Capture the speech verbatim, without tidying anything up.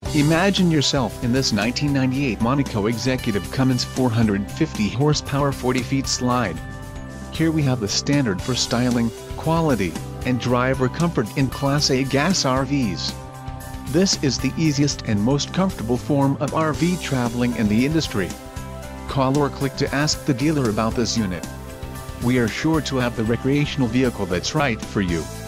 Imagine yourself in this nineteen ninety-eight Monaco Executive Cummins four hundred fifty horsepower forty feet slide. Here we have the standard for styling, quality, and driver comfort in Class A gas R Vs. This is the easiest and most comfortable form of R V traveling in the industry. Call or click to ask the dealer about this unit. We are sure to have the recreational vehicle that's right for you.